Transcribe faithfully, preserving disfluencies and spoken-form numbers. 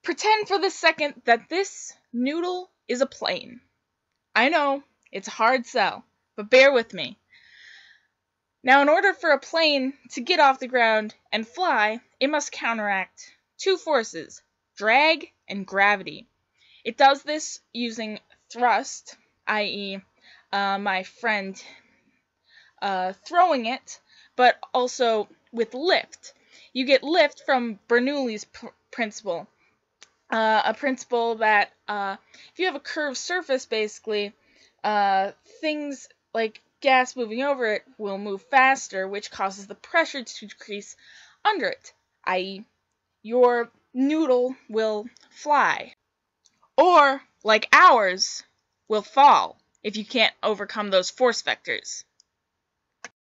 Pretend for the second that this noodle is a plane. I know, it's a hard sell, but bear with me. Now, in order for a plane to get off the ground and fly, it must counteract two forces, drag and gravity. It does this using thrust, that is, uh, my friend uh, throwing it, but also with lift. You get lift from Bernoulli's pr principle, uh, a principle that uh, if you have a curved surface, basically, uh, things like gas moving over it will move faster, which causes the pressure to decrease under it, that is, your noodle will fly. Or, like ours, will fall if you can't overcome those force vectors.